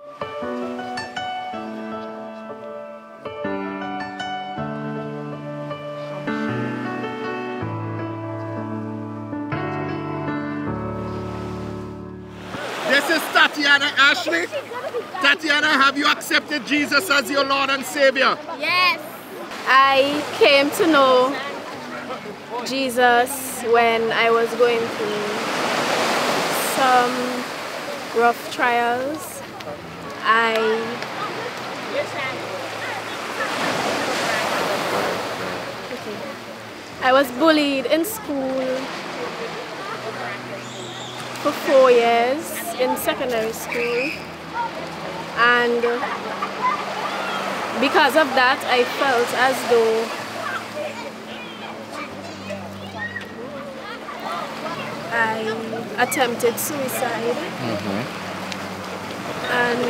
This is Tatiana Ashley. Tatiana, have you accepted Jesus as your Lord and Savior? Yes. I came to know Jesus when I was going through some rough trials. I was bullied in school for 4 years in secondary school, and because of that I felt as though I attempted suicide. And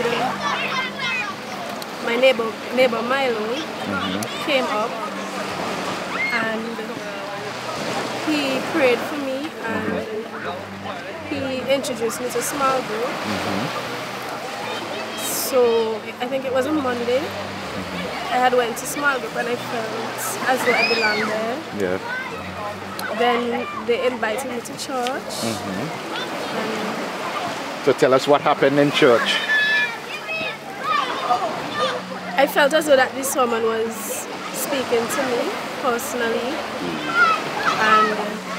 my neighbor Milo came up and he prayed for me and he introduced me to small group. So I think it was a Monday. I had went to small group and I felt as though I belonged there. Yeah. Then they invited me to church. So tell us what happened in church. I felt as though that this woman was speaking to me personally, and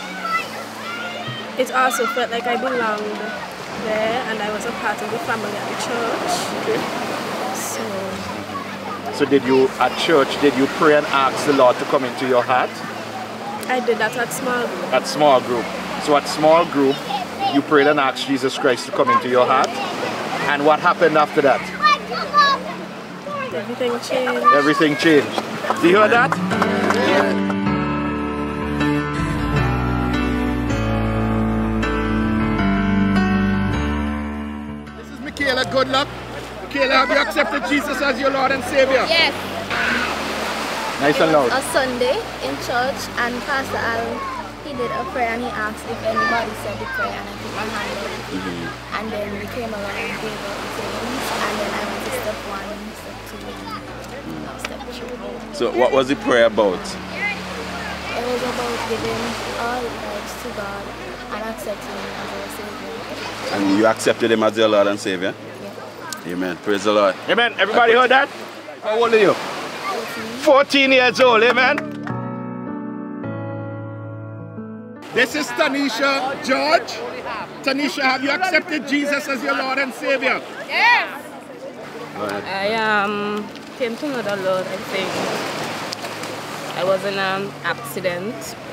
it also felt like I belonged there and I was a part of the family at the church. Okay. So did you, at church, did you pray and ask the Lord to come into your heart? I did that at small group. At small group. So at small group, you prayed and asked Jesus Christ to come into your heart. And what happened after that? Everything changed. Everything changed. Do you hear that? Yeah. This is Michaela. Good luck. Michaela, have you accepted Jesus as your Lord and Savior? Yes. Nice and loud. A Sunday in church, and Pastor Al, he did a prayer and he asked if anybody said the prayer, and I put my hand up. And then we came along and gave up things, and then I went to step 1, step 2, step 3. So what was the prayer about? It was about giving all lives to God and accepting Him as our Savior. And you accepted Him as your Lord and Savior? Yeah. Amen. Praise the Lord. Amen. Everybody heard that? How old are you? 14 years old. Amen. This is Tanisha George. Tanisha, have you accepted Jesus as your Lord and Savior? Yes. I came to know the Lord, I think. I was in an accident.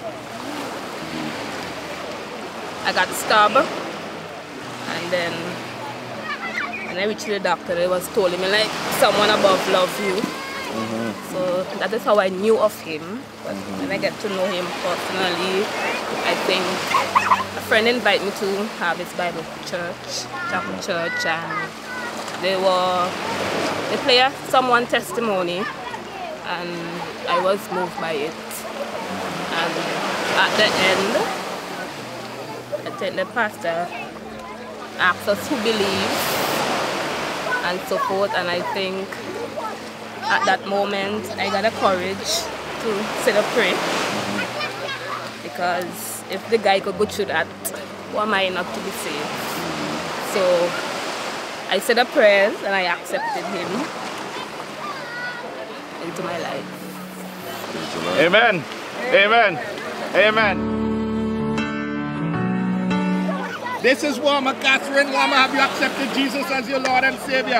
I got stabbed, and then when I reached the doctor, they was told me like someone above loves you. So that is how I knew of him. But when I get to know him personally, I think a friend invited me to have his Bible church, chapel church, and they play someone testimony, and I was moved by it. And at the end, I think the pastor asked us to believe and so forth, and I think at that moment I got the courage to sit and pray, because if the guy could go through that, who am I not to be saved? So I said a prayer and I accepted him into my life. Amen. Amen. Amen. This is Warmer Catherine. Warmer, have you accepted Jesus as your Lord and Savior?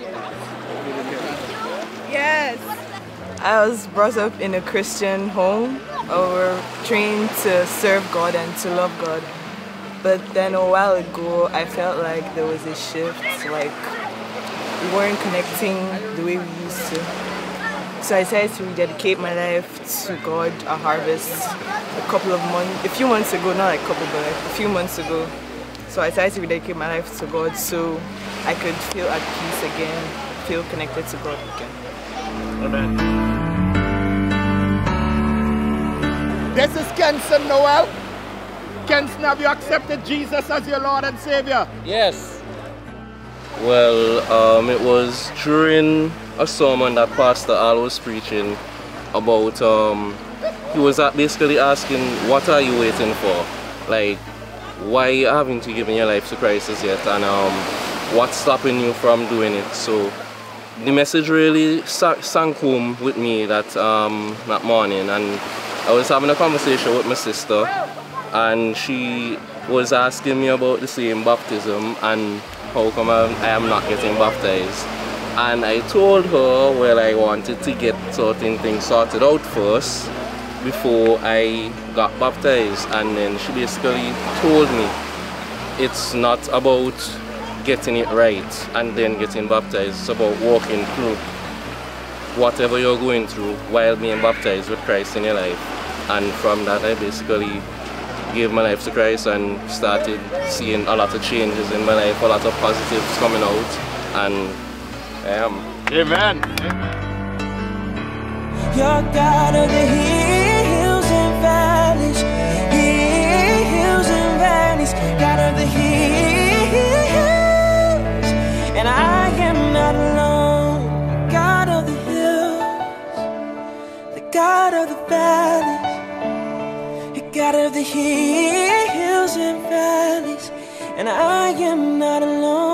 Yes. I was brought up in a Christian home. We were trained to serve God and to love God. But then a while ago, I felt like there was a shift, like we weren't connecting the way we used to. So I decided to rededicate my life to God, a harvest, a few months ago, not like a couple, but like a few months ago. So I decided to rededicate my life to God so I could feel at peace again, feel connected to God again. Amen. This is Kenson Noel. Kenson, have you accepted Jesus as your Lord and Savior? Yes. Well, it was during a sermon that Pastor Al was preaching about, he was basically asking, what are you waiting for? Like, why haven't you given your life to Christ as yet? And what's stopping you from doing it? So the message really sank home with me that morning, and I was having a conversation with my sister, and she was asking me about the same baptism and how come I am not getting baptized. And I told her, well, I wanted to get certain things sorted out first before I got baptized, and then she basically told me it's not about getting it right and then getting baptized, it's about walking through whatever you're going through while being baptized with Christ in your life. And from that I basically gave my life to Christ and started seeing a lot of changes in my life, a lot of positives coming out, and I am. Amen. You're God of the hills and valleys, hills and valleys, God of the hills, and I am not alone. God of the hills, the God of the valleys, the God of the hills and valleys, and I am not alone.